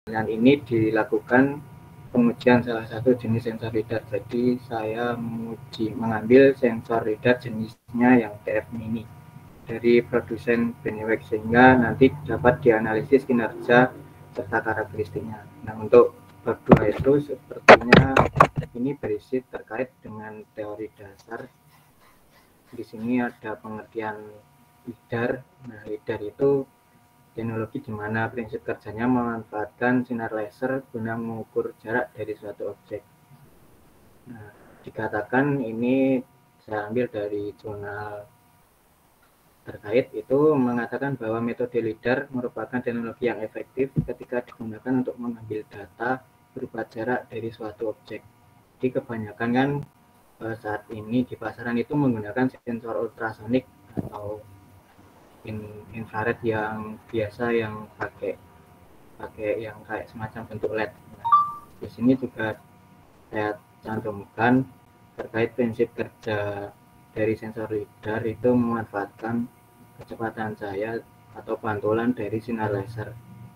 Dengan ini dilakukan pengujian salah satu jenis sensor lidar. Jadi saya mengambil sensor lidar jenisnya yang TF Mini dari produsen Benewek, sehingga nanti dapat dianalisis kinerja serta karakteristiknya. Nah, untuk bab 2 itu sepertinya ini berisi terkait dengan teori dasar. Di sini ada pengertian lidar. Nah, lidar itu teknologi di mana prinsip kerjanya memanfaatkan sinar laser guna mengukur jarak dari suatu objek. Nah, dikatakan ini saya ambil dari jurnal terkait, itu mengatakan bahwa metode lidar merupakan teknologi yang efektif ketika digunakan untuk mengambil data berupa jarak dari suatu objek. Jadi kebanyakan kan saat ini di pasaran itu menggunakan sensor ultrasonik atau infrared yang biasa, yang pakai yang kayak semacam bentuk LED. Nah, di sini juga saya cantumkan terkait prinsip kerja dari sensor lidar itu memanfaatkan kecepatan cahaya atau pantulan dari sinar laser.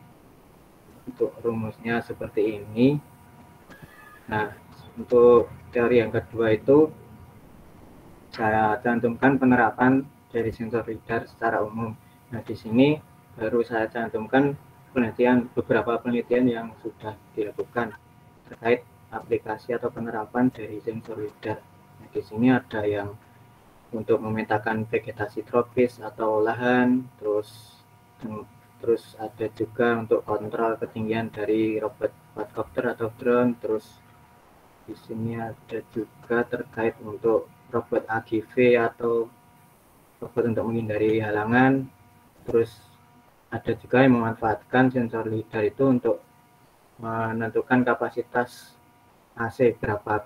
Untuk rumusnya seperti ini. Nah, untuk teori yang kedua itu saya cantumkan penerapan dari sensor lidar secara umum. Nah, di sini baru saya cantumkan beberapa penelitian yang sudah dilakukan terkait aplikasi atau penerapan dari sensor lidar. Nah, di sini ada yang untuk memetakan vegetasi tropis atau lahan, terus ada juga untuk kontrol ketinggian dari robot quadcopter atau drone. Terus di sini ada juga terkait untuk robot AGV atau robot untuk menghindari halangan. Terus ada juga yang memanfaatkan sensor lidar itu untuk menentukan kapasitas AC berapa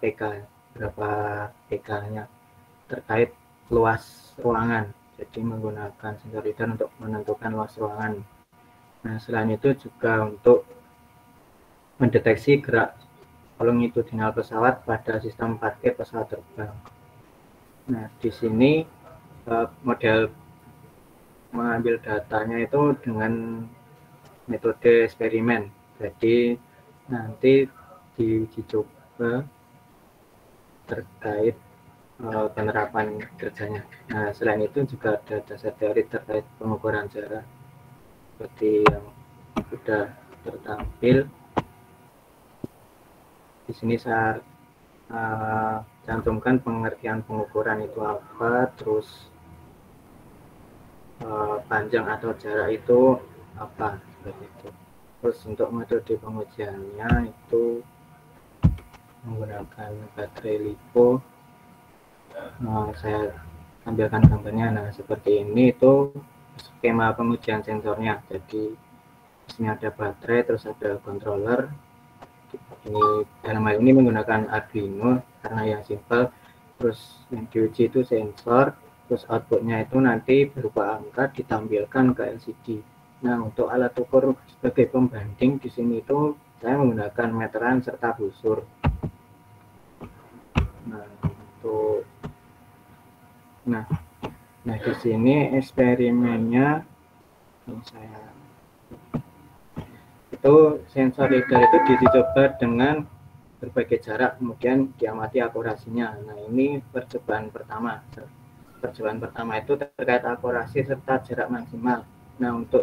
PK-nya terkait luas ruangan. Jadi menggunakan sensor lidar untuk menentukan luas ruangan. Nah, selain itu juga untuk mendeteksi gerak longitudinal pesawat pada sistem parkir pesawat terbang. Nah, di sini model mengambil datanya itu dengan metode eksperimen. Jadi nanti diuji coba terkait penerapan kerjanya. Nah, selain itu juga ada dasar teori terkait pengukuran jarak seperti yang sudah tertampil. Di sini saya cantumkan pengertian pengukuran itu apa, terus panjang atau jarak itu apa, seperti itu. Terus untuk metode pengujiannya itu menggunakan baterai LiPo. Saya tampilkan gambarnya. Nah, seperti ini itu skema pengujian sensornya. Jadi di sini ada baterai, terus ada controller. Ini dalam hal ini menggunakan Arduino karena yang simpel. Terus yang diuji itu sensor, terus outputnya itu nanti berupa angka ditampilkan ke LCD. Nah, untuk alat ukur sebagai pembanding di sini itu saya menggunakan meteran serta busur. Nah, di sini eksperimennya itu sensor lidar itu diuji coba dengan berbagai jarak, kemudian diamati akurasinya. Nah, ini percobaan pertama. Percobaan pertama itu terkait akurasi serta jarak maksimal. Nah, untuk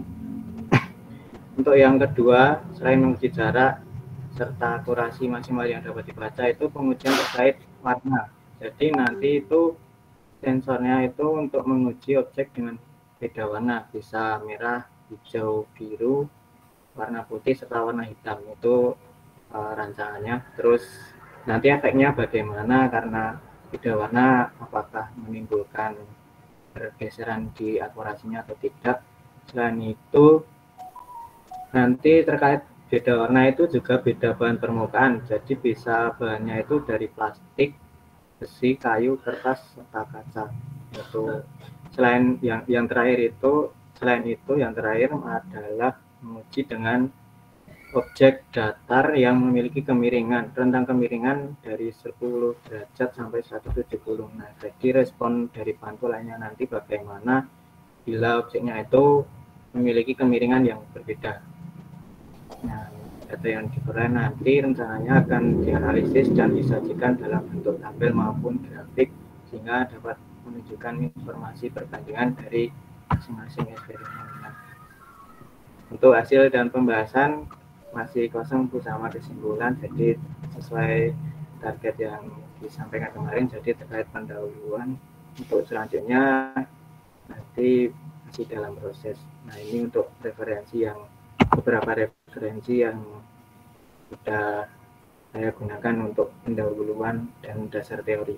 yang kedua, selain menguji jarak serta akurasi maksimal yang dapat dibaca, itu pengujian terkait warna. Jadi nanti itu sensornya itu untuk menguji objek dengan beda warna, bisa merah, hijau, biru, warna putih serta warna hitam. Itu rancangannya. Terus nanti efeknya bagaimana karena beda warna, apakah menimbulkan pergeseran di akurasinya atau tidak. Selain itu nanti terkait beda warna itu juga beda bahan permukaan. Jadi bisa bahannya itu dari plastik, besi, kayu, kertas, serta kaca. Itu selain yang terakhir itu, yang terakhir adalah menguji dengan objek datar yang memiliki kemiringan, rentang kemiringan dari 10 derajat sampai 170. Nah, jadi respon dari pantulannya nanti bagaimana bila objeknya itu memiliki kemiringan yang berbeda. Nah, data yang diperoleh nanti rencananya akan dianalisis dan disajikan dalam bentuk tabel maupun grafik sehingga dapat menunjukkan informasi perbandingan dari masing-masing eksperimen. Untuk hasil dan pembahasan masih kosong bersama kesimpulan, jadi sesuai target yang disampaikan kemarin, jadi terkait pendahuluan untuk selanjutnya nanti masih dalam proses. Nah, ini untuk referensi yang beberapa referensi yang sudah saya gunakan untuk pendahuluan dan dasar teori.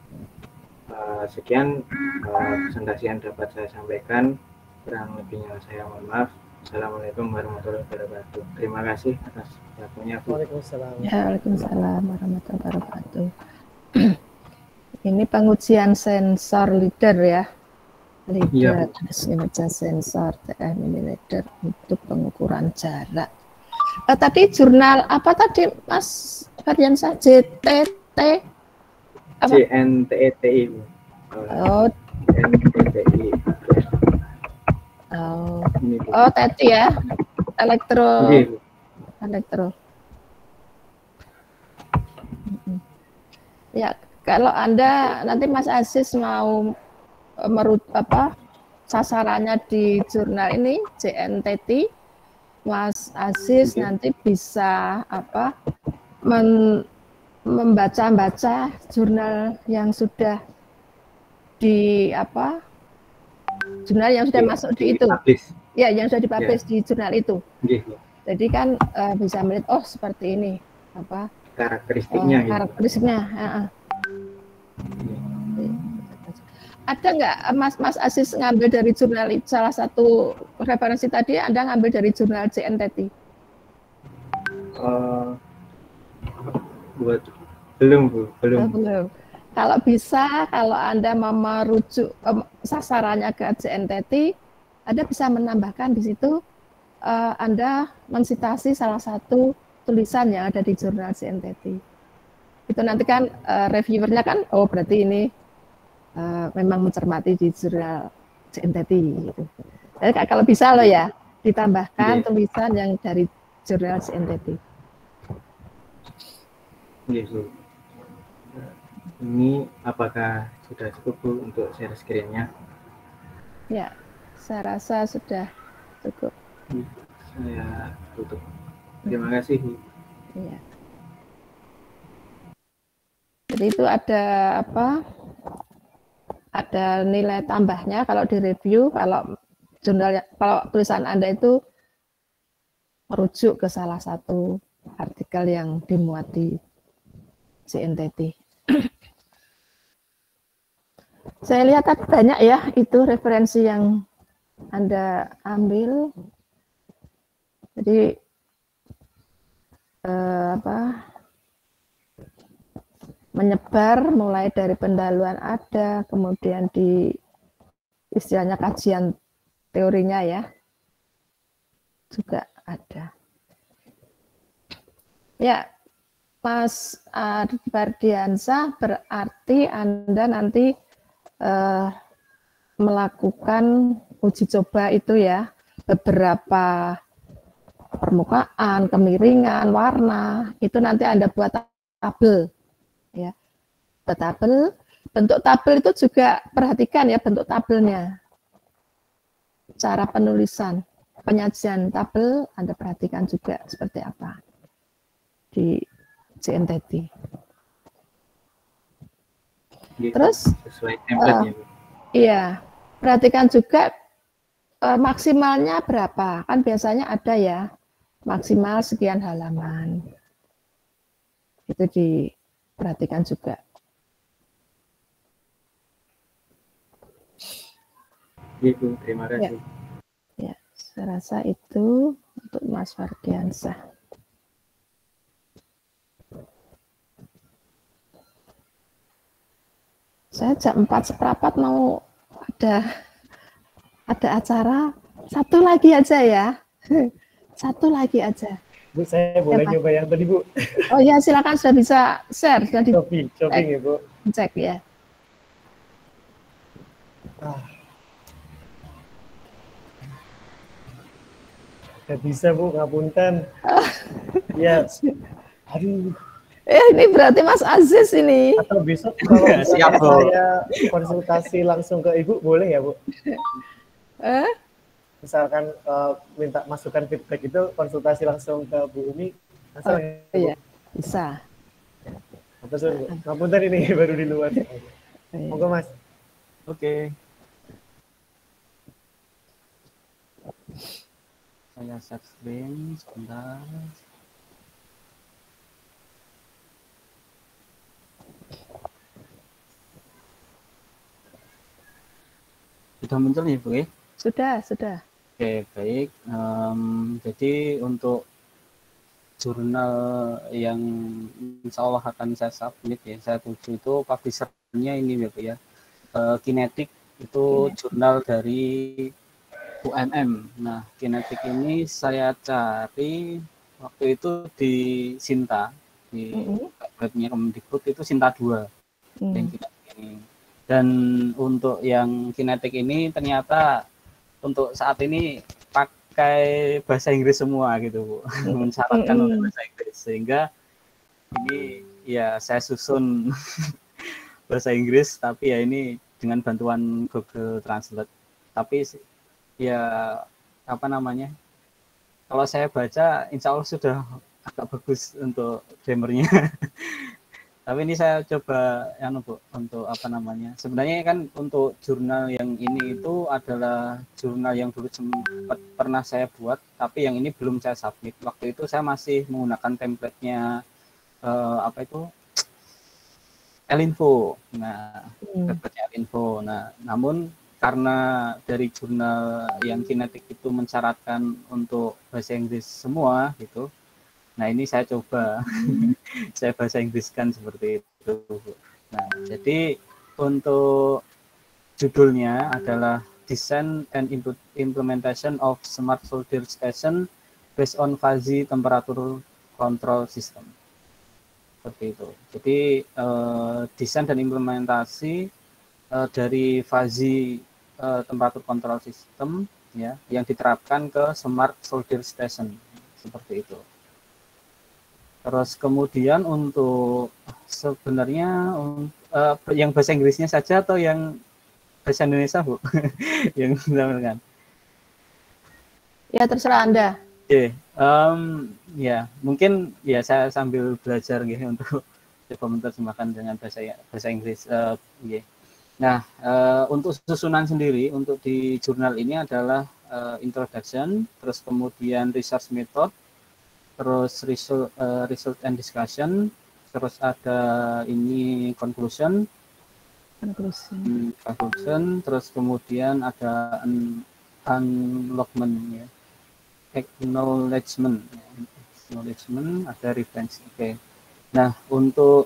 Sekian presentasi yang dapat saya sampaikan, kurang lebihnya saya mohon maaf. Assalamualaikum warahmatullahi wabarakatuh. Terima kasih atas waktunya, Bu. Waalaikumsalam. Ya, waalaikumsalam warahmatullahi wabarakatuh. Ini pengujian sensor leader ya. Leader, imaja sensor TF-leader untuk pengukuran jarak. Tadi jurnal apa tadi Mas Fardiansyah? JTT apa? JNTETI. Oh, JNTETI. oh tadi ya, elektro. Ya, kalau Anda nanti Mas Aziz mau sasarannya di jurnal ini JNTT, Mas Aziz nanti bisa membaca-baca jurnal yang sudah jurnal yang sudah masuk di itu, ya, yang sudah dipublish di jurnal itu. Jadi kan bisa melihat, oh seperti ini karakteristiknya. Karakteristiknya. Ada nggak Mas Aziz ngambil dari jurnal salah satu referensi tadi, Anda ngambil dari jurnal JNTT? Belum, Bu. Belum. Kalau bisa, kalau Anda mau merujuk sasarannya ke JNTT, Anda bisa menambahkan di situ, Anda mensitasi salah satu tulisan yang ada di jurnal JNTT. Itu nanti kan reviewernya kan, oh berarti ini memang mencermati di jurnal JNTT gitu. Jadi kalau bisa loh ya, ditambahkan tulisan yang dari jurnal JNTT. Ini apakah sudah cukup, Bu, untuk share screen-nya? Ya, saya rasa sudah cukup. Saya tutup. Terima kasih, Bu. Iya. Jadi itu ada ada nilai tambahnya kalau di review, kalau tulisan Anda itu merujuk ke salah satu artikel yang dimuat di JNTT. Saya lihat banyak ya itu referensi yang Anda ambil. Jadi menyebar mulai dari pendahuluan ada, kemudian di istilahnya kajian teorinya ya juga ada. Ya, Mas Fardiansyah, berarti Anda nanti melakukan uji coba itu ya, beberapa permukaan, kemiringan, warna, itu nanti Anda buat tabel. Ya, tabel, bentuk tabel itu juga perhatikan ya bentuk tabelnya, cara penulisan, penyajian tabel Anda perhatikan juga seperti apa di JNTT. Terus sesuai template-nya, Bu. Iya, perhatikan juga maksimalnya berapa, kan biasanya ada ya maksimal sekian halaman, itu diperhatikan juga. Ibu, terima kasih. Ya, saya rasa itu untuk Mas Fardiansyah. Saya jam 4:15 mau ada acara, satu lagi aja ya. Satu lagi aja. Bu, saya boleh nyoba yang tadi, Bu? Oh ya, silakan, sudah bisa share, sudah di shopping ya, Bu. Cek ya. Gak bisa, Bu, ngapunten. Ya, aduh. Ini berarti Mas Aziz ini. Atau besok kalau Siap, misalnya Bu. saya konsultasi langsung ke Ibu, boleh ya, Bu? Eh? Misalkan minta masukan feedback itu konsultasi langsung ke Bu Umi. Oh, Ya, Bu? iya, bisa. Betul, Bu. Ngapunten ini baru di luar. Monggo, Mas. Oke. Saya share screen sebentar. Sudah muncul nih, Bu? Sudah. Oke, baik. Jadi untuk jurnal yang insya Allah akan saya submit ya, saya tuju itu publishernya ini ya, Bu ya. Kinetik itu jurnal dari UMM. Nah, Kinetik ini saya cari waktu itu di Sinta, di webnya Kemdikbud itu Sinta 2 yang Kinetik ini. Dan untuk yang Kinetik ini ternyata untuk saat ini pakai bahasa Inggris semua gitu, Bu. Mensyaratkan untuk bahasa Inggris, sehingga ini ya saya susun bahasa Inggris, tapi ya ini dengan bantuan Google Translate. Tapi ya apa namanya, kalau saya baca insya Allah sudah agak bagus untuk grammarnya. Tapi ini saya coba Bu, untuk apa namanya, sebenarnya kan untuk jurnal yang ini itu adalah jurnal yang dulu sempat pernah saya buat, tapi yang ini belum saya submit. Waktu itu saya masih menggunakan template-nya apa itu Elinfo. Nah, template-nya Elinfo. Nah, namun karena dari jurnal yang Kinetik itu mensyaratkan untuk bahasa Inggris semua gitu. Nah, ini saya coba saya bahasa Inggriskan seperti itu. Nah, jadi untuk judulnya adalah Design and Implementation of Smart Soldier Station based on Fuzzy Temperature Control System. Seperti itu. Jadi desain dan implementasi dari Fuzzy Temperature Control System ya, yang diterapkan ke Smart Soldier Station seperti itu. Terus kemudian untuk sebenarnya yang bahasa Inggrisnya saja atau yang bahasa Indonesia, Bu? Yang ditampilkan? Ya, terserah Anda. Oke, ya mungkin ya saya sambil belajar gitu untuk coba menerjemahkan dengan bahasa Inggris. Nah, untuk susunan sendiri untuk di jurnal ini adalah introduction, terus kemudian research method, terus result and discussion, terus ada ini conclusion, terus kemudian ada unlockment ya, acknowledgement, ada reference. Oke. Nah, untuk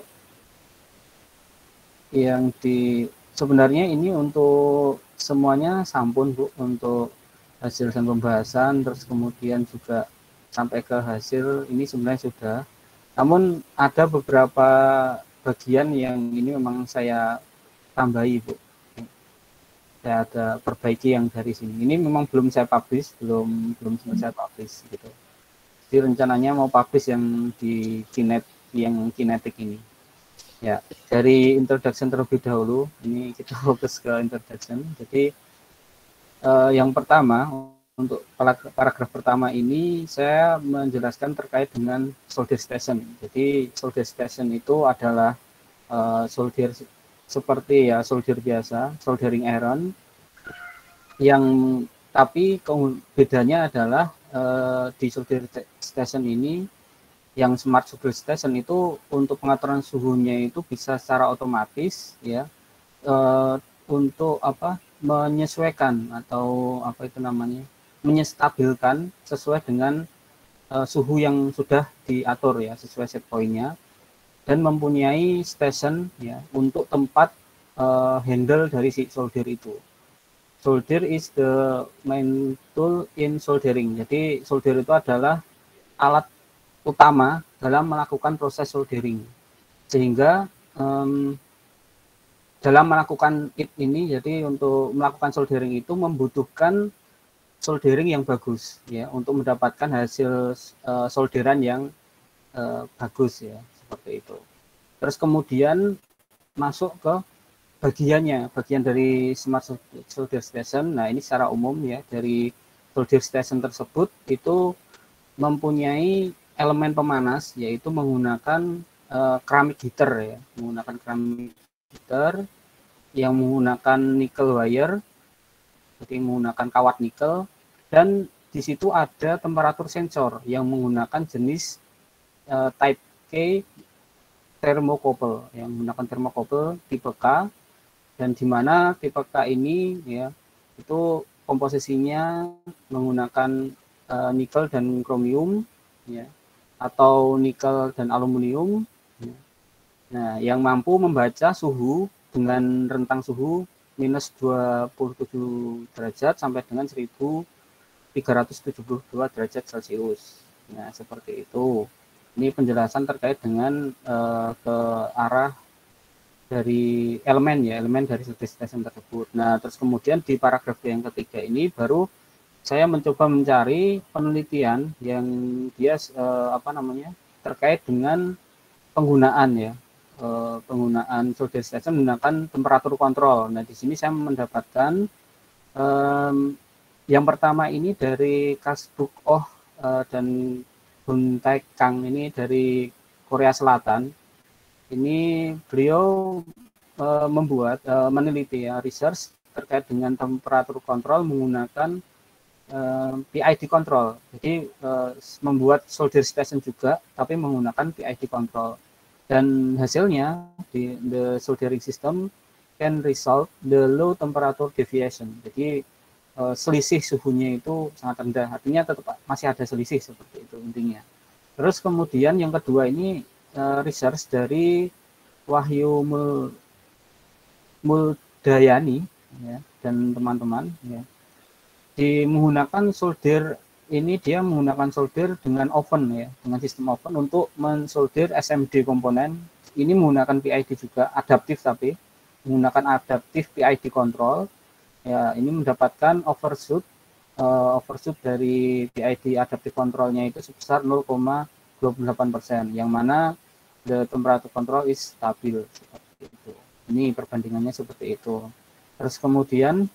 yang sebenarnya ini untuk semuanya sampun, Bu, untuk hasil pembahasan, terus kemudian juga sampai ke hasil ini sebenarnya sudah. Namun ada beberapa bagian yang ini memang saya tambahi, Bu. Saya ada perbaiki yang dari sini. Ini memang belum saya publish, belum selesai publish gitu. Jadi rencananya mau publish yang di Kinetik ini. Ya, dari introduction terlebih dahulu. Ini kita fokus ke introduction. Jadi yang pertama, untuk paragraf pertama ini saya menjelaskan terkait dengan solder station. Jadi solder station itu adalah solder seperti ya solder biasa, soldering iron, yang tapi bedanya adalah di solder station ini, yang smart solder station itu untuk pengaturan suhunya itu bisa secara otomatis ya, untuk apa, menyesuaikan atau apa itu namanya, menstabilkan sesuai dengan suhu yang sudah diatur ya, sesuai set point-nya, dan mempunyai station ya untuk tempat handle dari si solder itu. Solder is the main tool in soldering. Jadi solder itu adalah alat utama dalam melakukan proses soldering. Sehingga dalam melakukan ini, jadi untuk melakukan soldering itu membutuhkan soldering yang bagus ya, untuk mendapatkan hasil solderan yang bagus ya, seperti itu. Terus kemudian masuk ke bagian dari Smart Solder Station. Nah, ini secara umum ya, dari solder station tersebut itu mempunyai elemen pemanas, yaitu menggunakan keramik heater ya, menggunakan keramik heater yang menggunakan nickel wire, jadi menggunakan kawat nikel, dan di situ ada temperatur sensor yang menggunakan jenis Type K thermocouple, yang menggunakan thermocouple tipe K, dan di mana tipe K ini ya itu komposisinya menggunakan nikel dan kromium ya, atau nikel dan aluminium ya. Nah, yang mampu membaca suhu dengan rentang suhu minus 27 derajat sampai dengan 1372 derajat Celcius. Nah, seperti itu. Ini penjelasan terkait dengan ke arah dari elemen dari solder station tersebut. Nah, terus kemudian di paragraf yang ketiga ini baru saya mencoba mencari penelitian yang dia terkait dengan penggunaan penggunaan solder station menggunakan temperatur kontrol. Nah, di sini saya mendapatkan yang pertama ini dari Kasbuk dan Hun Taek Kang, ini dari Korea Selatan. Ini beliau meneliti ya, research terkait dengan temperatur kontrol menggunakan PID control. Jadi membuat solder station juga, tapi menggunakan PID control. Dan hasilnya the soldering system can resolve the low temperature deviation. Jadi selisih suhunya itu sangat rendah, artinya tetap masih ada selisih, seperti itu intinya. Terus kemudian yang kedua ini research dari Wahyu Muldayani ya, dan teman-teman ya. Menggunakan solder ini, dia menggunakan solder dengan oven ya, dengan sistem oven untuk mensolder SMD komponen. Ini menggunakan PID juga, adaptif, tapi menggunakan adaptif PID control. Ya, ini mendapatkan overshoot dari PID adaptive controlnya itu sebesar 0,28%, yang mana the temperature control is stabil, seperti itu. Ini perbandingannya seperti itu. Terus kemudian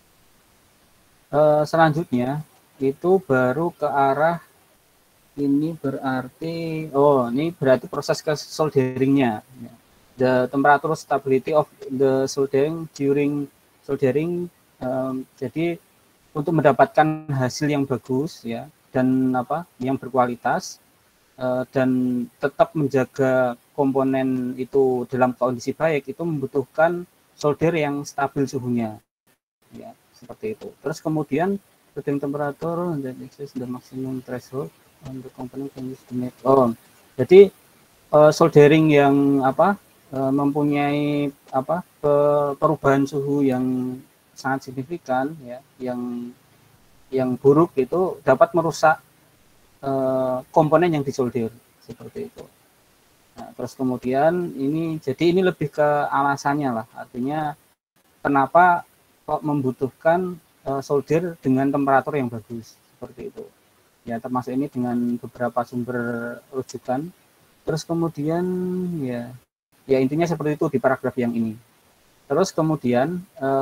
selanjutnya itu baru ke arah ini berarti ini berarti proses ke solderingnya. The temperature stability of the soldering during soldering. Jadi untuk mendapatkan hasil yang bagus ya, dan yang berkualitas dan tetap menjaga komponen itu dalam kondisi baik, itu membutuhkan solder yang stabil suhunya ya, seperti itu. Terus kemudian setting temperature dan excess the maximum threshold on the component can use to make. Jadi soldering yang mempunyai perubahan suhu yang sangat signifikan ya, yang buruk itu dapat merusak komponen yang disolder, seperti itu. Nah, terus kemudian ini lebih ke alasannya lah, artinya kenapa kok membutuhkan solder dengan temperatur yang bagus, seperti itu ya, termasuk ini dengan beberapa sumber rujukan. Terus kemudian ya intinya seperti itu di paragraf yang ini. Terus kemudian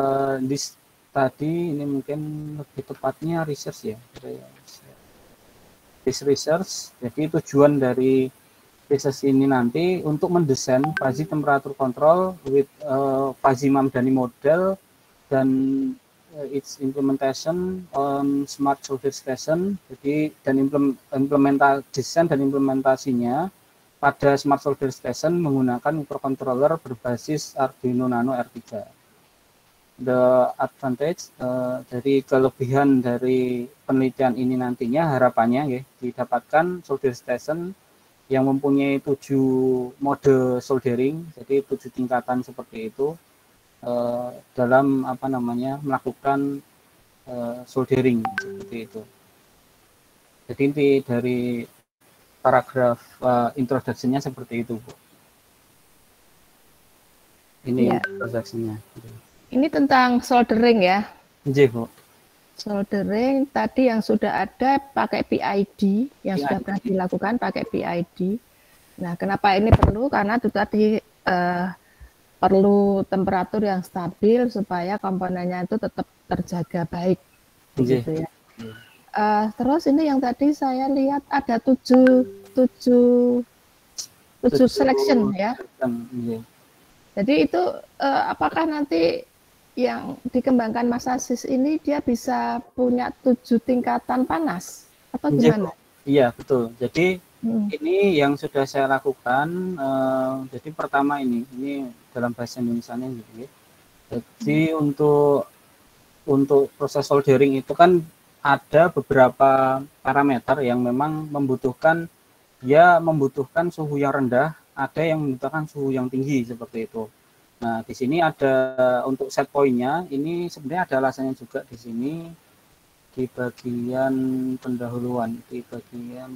tadi ini mungkin lebih tepatnya research ya, research. Jadi tujuan dari research ini nanti untuk mendesain fuzzy temperature control with fuzzy Mamdani model dan its implementation on smart solder station. Jadi dan desain dan implementasinya pada Smart Solder Station menggunakan microcontroller berbasis Arduino Nano R3. The advantage dari kelebihan dari penelitian ini nantinya harapannya ya, didapatkan solder station yang mempunyai 7 mode soldering, jadi 7 tingkatan seperti itu dalam melakukan soldering, seperti itu. Jadi inti dari paragraf introduction-nya seperti itu, Bu. Ini introduction-nya. Ini tentang soldering ya. Iya, Bu. Soldering tadi yang sudah ada pakai PID, yang sudah pernah dilakukan pakai PID. Nah, kenapa ini perlu? Karena itu tadi perlu temperatur yang stabil supaya komponennya itu tetap terjaga baik, begitu ya. Terus ini yang tadi saya lihat ada tujuh selection ya. Jadi itu apakah nanti yang dikembangkan Mas Aziz ini dia bisa punya 7 tingkatan panas atau gimana? Iya, betul. Jadi ini yang sudah saya lakukan. Jadi pertama ini dalam bahasa Indonesia-nya gitu ya. Jadi untuk proses soldering itu kan ada beberapa parameter yang memang membutuhkan suhu yang rendah, ada yang membutuhkan suhu yang tinggi seperti itu. Nah, di sini ada untuk set point-nya, ini sebenarnya ada alasannya juga di sini di bagian pendahuluan, di bagian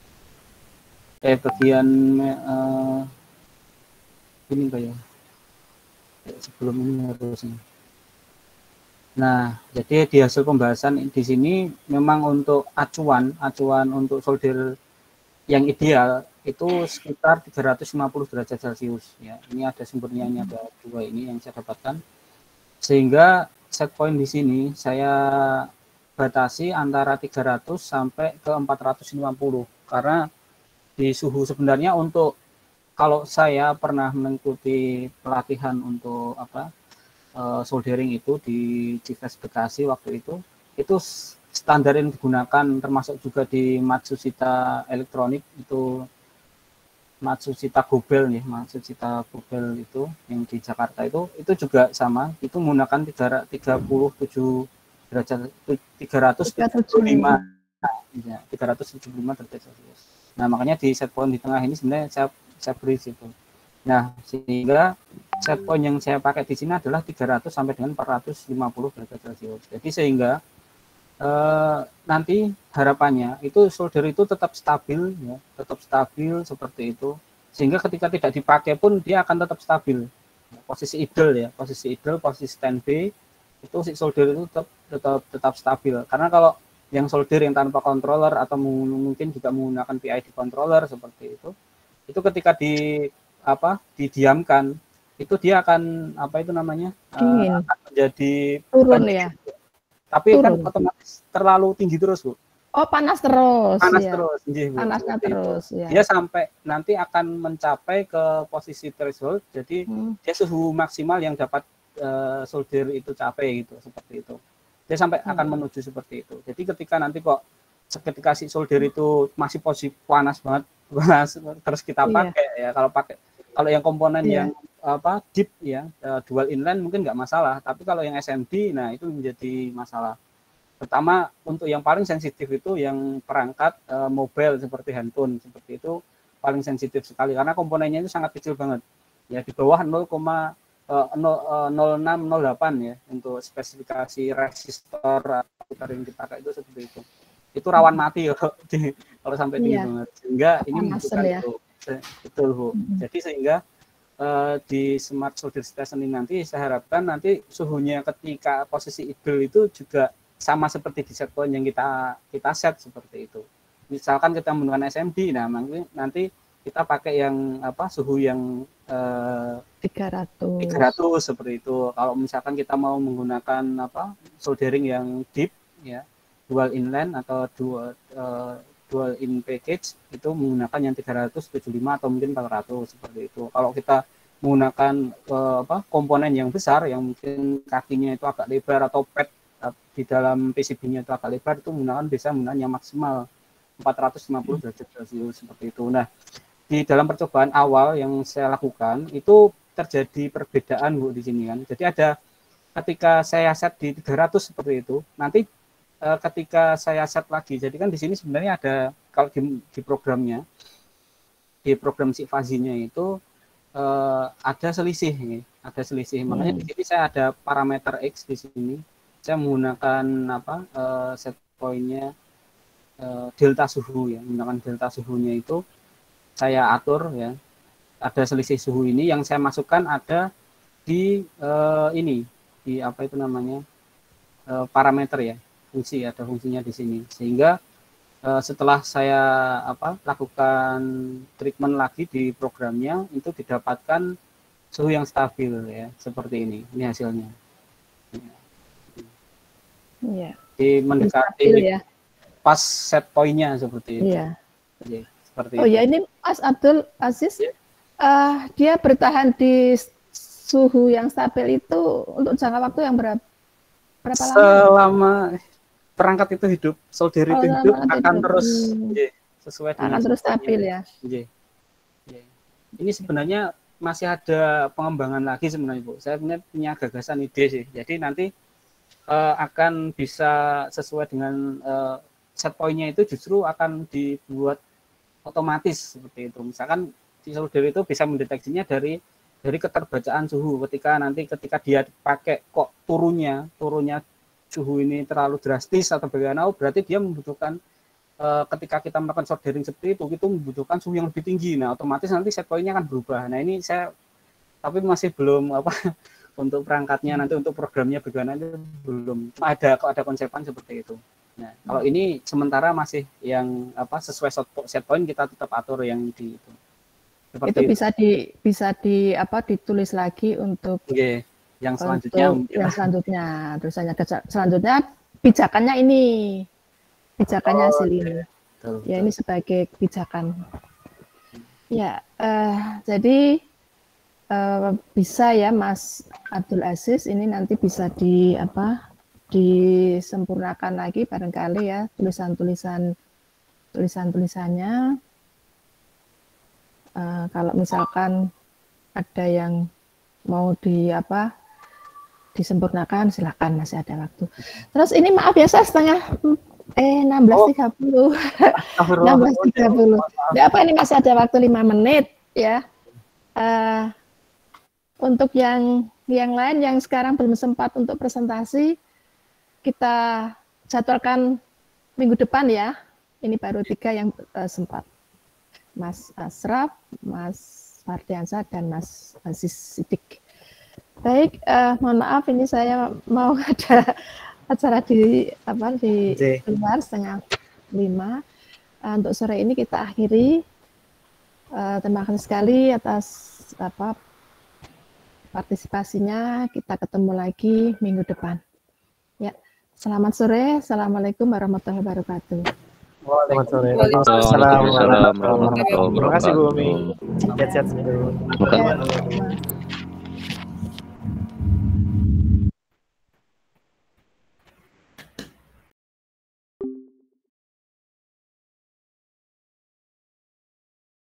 ini kayak sebelum ini harusnya. Nah, jadi di hasil pembahasan di sini memang untuk acuan untuk solder yang ideal itu sekitar 350 derajat Celcius ya. Ini ada sumbernya, ini ada 2 ini yang saya dapatkan. Sehingga set point di sini saya batasi antara 300 sampai ke 450 karena di suhu sebenarnya untuk kalau saya pernah mengikuti pelatihan untuk soldering itu di Civas Bekasi waktu itu standar yang digunakan termasuk juga di Matsushita Elektronik itu Matsushita Gobel nih, Matsushita Gobel itu yang di Jakarta itu juga sama, itu menggunakan 37 derajat 375 ya, 375 derajat Celcius. Nah, makanya di set point di tengah ini sebenarnya saya beri situ. Nah, sehingga set point yang saya pakai di sini adalah 300 sampai dengan 450 derajat Celcius. Jadi sehingga nanti harapannya itu solder itu tetap stabil ya, tetap stabil seperti itu. Sehingga ketika tidak dipakai pun dia akan tetap stabil. Posisi idle, posisi standby itu si solder itu tetap stabil. Karena kalau yang solder yang tanpa controller atau mungkin juga menggunakan PID controller seperti itu ketika didiamkan itu dia akan akan menjadi turun ya. Tapi turun. Kan otomatis terlalu tinggi terus, Bu. Oh, panas terus. Terus, Bu. Panasnya terus ya. Dia sampai nanti akan mencapai ke posisi threshold. Jadi dia suhu maksimal yang dapat solder itu capai gitu, seperti itu. Dia sampai akan menuju seperti itu. Jadi ketika si solder itu masih posisi panas banget, terus kita pakai ya. Kalau yang komponen yang deep ya, dual inline mungkin nggak masalah, tapi kalau yang SMD nah itu menjadi masalah. Pertama untuk yang paling sensitif itu yang perangkat mobile seperti handphone seperti itu paling sensitif sekali karena komponennya itu sangat kecil banget. Ya di bawah 0,0608 ya untuk spesifikasi resistor yang dipakai itu seperti itu. Itu rawan mati kalau sampai tinggi banget. Sehingga ini membutuhkan itu. Betul, Bu. Jadi sehingga di Smart Solder Station ini nanti saya harapkan nanti suhunya ketika posisi idle itu juga sama seperti di set point yang kita set seperti itu. Misalkan kita menggunakan SMD, nah nanti kita pakai yang suhu yang 300 seperti itu. Kalau misalkan kita mau menggunakan soldering yang deep ya, dual inline atau dual in package itu menggunakan yang 375 atau mungkin 400 seperti itu. Kalau kita menggunakan komponen yang besar yang mungkin kakinya itu agak lebar atau pad di dalam PCB-nya itu agak lebar itu bisa menggunakan yang maksimal 450 derajat Celcius seperti itu. Nah, di dalam percobaan awal yang saya lakukan itu terjadi perbedaan, Bu, di sini kan. Jadi ada ketika saya set di 300 seperti itu, nanti ketika saya set lagi, jadi kan di sini sebenarnya ada kalau di programnya, di program si fazinya itu ada selisih. Makanya di sini saya ada parameter X di sini. Saya menggunakan set point-nya delta suhu ya, menggunakan delta suhunya itu saya atur ya. Ada selisih suhu ini yang saya masukkan ada di di parameter ya. Ada fungsinya di sini sehingga setelah saya lakukan treatment lagi di programnya, itu didapatkan suhu yang stabil ya, seperti ini. Ini hasilnya. Iya. Di mendekati Stabil, ya. pas set point-nya seperti itu. Iya. Jadi, seperti Oh itu. ya, ini Mas Abdul Aziz, Ya. Dia bertahan di suhu yang stabil itu untuk jangka waktu yang berapa lama? Selama perangkat itu hidup, solder itu hidup, selama akan hidup. terus sesuai dengan Akan terus set point-nya. stabil ya. Ini sebenarnya masih ada pengembangan lagi sebenarnya, Bu. Saya punya gagasan ide sih. Jadi nanti akan bisa sesuai dengan set point-nya itu justru akan dibuat otomatis seperti itu. Misalkan si solder itu bisa mendeteksinya dari keterbacaan suhu. Ketika dia pakai kok turunnya suhu ini terlalu drastis atau bagaimana, berarti dia membutuhkan ketika kita melakukan soldering seperti itu membutuhkan suhu yang lebih tinggi. Nah, otomatis nanti set point-nya akan berubah. Nah, ini saya tapi masih belum untuk perangkatnya, nanti untuk programnya bagaimana itu belum ada konsepan seperti itu. Nah, kalau ini sementara masih yang sesuai set point, kita tetap atur yang di itu. Seperti itu bisa ditulis lagi untuk yang selanjutnya. Tulisannya selanjutnya pijakannya ini. Pijakannya hasil ini. Betul. Ya, ini sebagai pijakan. Ya, jadi bisa ya Mas Abdul Aziz, ini nanti bisa disempurnakan lagi barangkali ya tulisannya. Kalau misalkan ada yang mau disempurnakan, silakan, masih ada waktu. Terus ini maaf ya, saya 16.30. 16.30. Nggak apa, ini masih ada waktu 5 menit ya. Untuk yang lain yang sekarang belum sempat untuk presentasi, kita jadwalkan minggu depan ya. Ini baru 3 yang sempat. Mas Asraf, Mas Fardiansyah, dan Mas Aziz Siddiq. Baik, mohon maaf, ini saya mau ada acara di luar 4:30. Untuk sore ini kita akhiri. Terima kasih sekali atas partisipasinya. Kita ketemu lagi minggu depan. Ya, selamat sore. Assalamualaikum warahmatullahi wabarakatuh. Waalaikumsalam warahmatullahi wabarakatuh. Terima kasih Bu Umi. Sehat-sehat.